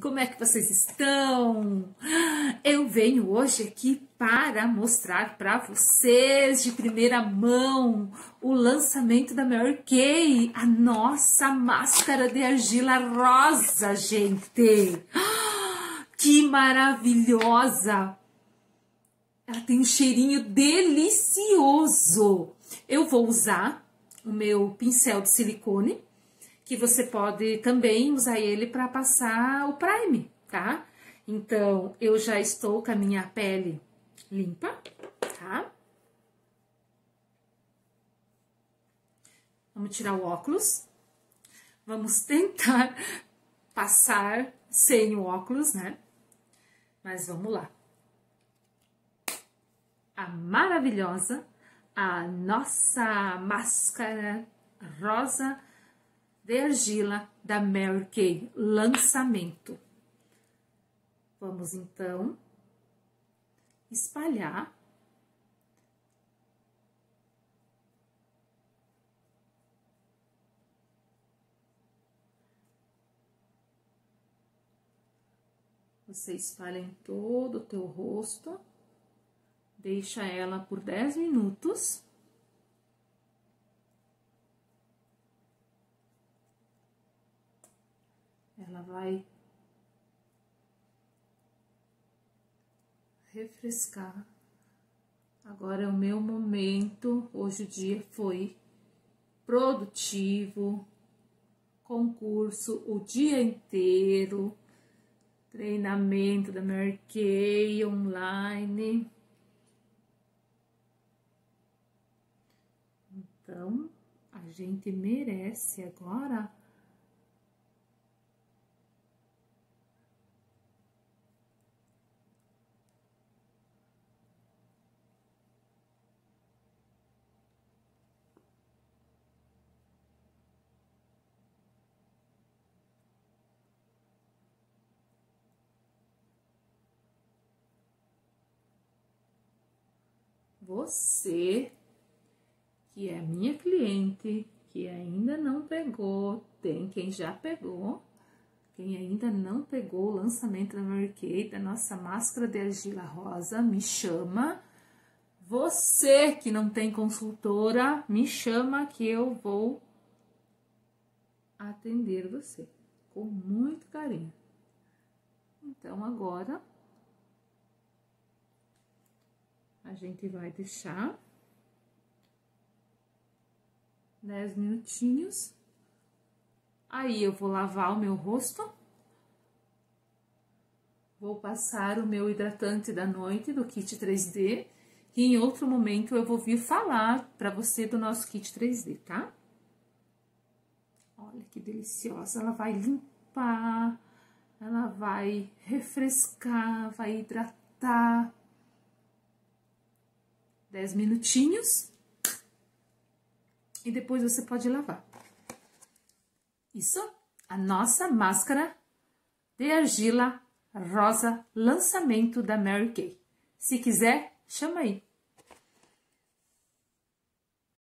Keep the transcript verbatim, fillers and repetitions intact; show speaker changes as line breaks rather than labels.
como é que vocês estão? Eu venho hoje aqui para mostrar para vocês de primeira mão o lançamento da Mary Kay, a nossa máscara de argila rosa, gente. Que maravilhosa! Ela tem um cheirinho delicioso. Eu vou usar o meu pincel de silicone, que você pode também usar ele para passar o prime, tá? Então, eu já estou com a minha pele limpa, tá? Vamos tirar o óculos. Vamos tentar passar sem o óculos, né? Mas vamos lá. A maravilhosa, a nossa máscara rosa de argila da Mary Kay, lançamento. Vamos então espalhar você espalha em todo o teu rosto, deixa ela por dez minutos. Ela vai refrescar. Agora é o meu momento. Hoje o dia foi produtivo, concurso o dia inteiro, treinamento da Mary Kay online. Então, a gente merece agora você, que é minha cliente, que ainda não pegou, tem quem já pegou, quem ainda não pegou o lançamento da Mary Kay, da nossa máscara de argila rosa, me chama. Você que não tem consultora, me chama que eu vou atender você com muito carinho. Então, agora a gente vai deixar dez minutinhos. Aí eu vou lavar o meu rosto. Vou passar o meu hidratante da noite do kit três D. E em outro momento eu vou vir falar para você do nosso kit três D, tá? Olha que deliciosa. Ela vai limpar, ela vai refrescar, vai hidratar. dez minutinhos. E depois você pode lavar. Isso, a nossa máscara de argila rosa, lançamento da Mary Kay. Se quiser, chama aí.